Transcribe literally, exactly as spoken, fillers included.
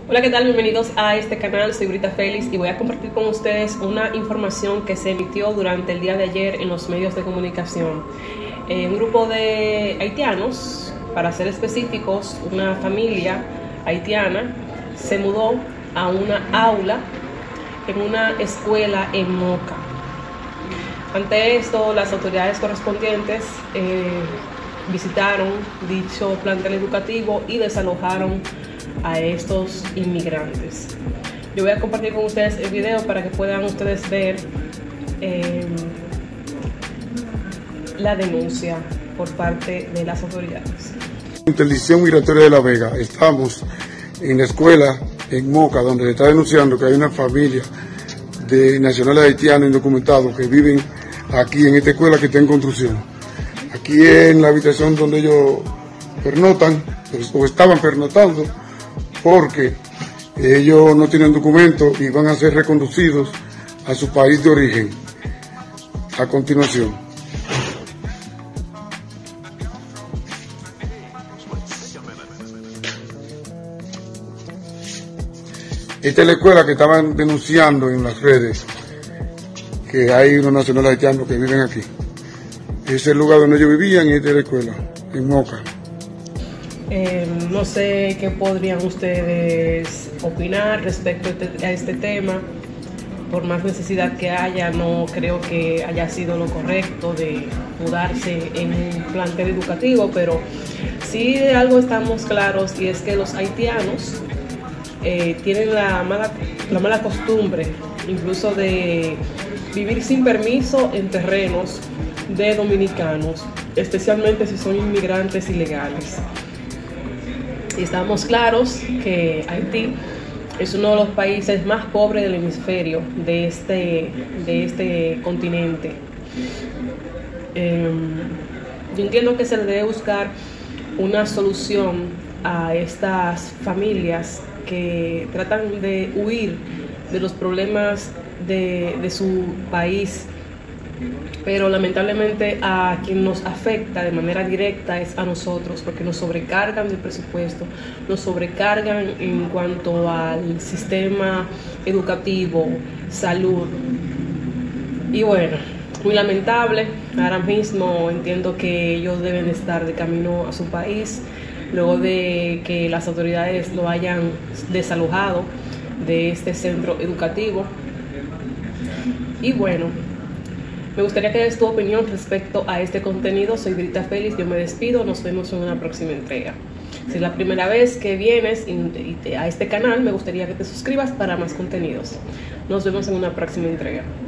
Hola, ¿qué tal? Bienvenidos a este canal, soy Brita Félix y voy a compartir con ustedes una información que se emitió durante el día de ayer en los medios de comunicación. Eh, un grupo de haitianos, para ser específicos, una familia haitiana, se mudó a una aula en una escuela en Moca. Ante esto, las autoridades correspondientes eh, visitaron dicho plantel educativo y desalojaron a estos inmigrantes. Yo voy a compartir con ustedes el video para que puedan ustedes ver eh, la denuncia por parte de las autoridades. Interdicción Migratoria de La Vega. Estamos en la escuela en Moca, donde se está denunciando que hay una familia de nacionales haitianos indocumentados que viven aquí en esta escuela que está en construcción. Aquí en la habitación donde ellos pernotan, o estaban pernotando, porque ellos no tienen documentos y van a ser reconducidos a su país de origen. A continuación. Esta es la escuela que estaban denunciando en las redes, que hay unos nacionales haitianos que viven aquí. Ese es el lugar donde ellos vivían y esta es la escuela, en Moca. Eh, no sé qué podrían ustedes opinar respecto a este tema. Por más necesidad que haya, no creo que haya sido lo correcto de mudarse en un plantel educativo, pero sí de algo estamos claros, y es que los haitianos eh, tienen la mala, la mala costumbre incluso de vivir sin permiso en terrenos de dominicanos, especialmente si son inmigrantes ilegales. Y estamos claros que Haití es uno de los países más pobres del hemisferio de este, de este continente. Eh, yo entiendo que se le debe buscar una solución a estas familias que tratan de huir de los problemas de, de su país, pero lamentablemente a quien nos afecta de manera directa es a nosotros, porque nos sobrecargan del presupuesto, nos sobrecargan en cuanto al sistema educativo, salud. Y bueno, muy lamentable. Ahora mismo entiendo que ellos deben estar de camino a su país, luego de que las autoridades lo hayan desalojado de este centro educativo. Y bueno, me gustaría que des tu opinión respecto a este contenido. Soy Brita Félix, yo me despido, nos vemos en una próxima entrega. Si es la primera vez que vienes a este canal, me gustaría que te suscribas para más contenidos. Nos vemos en una próxima entrega.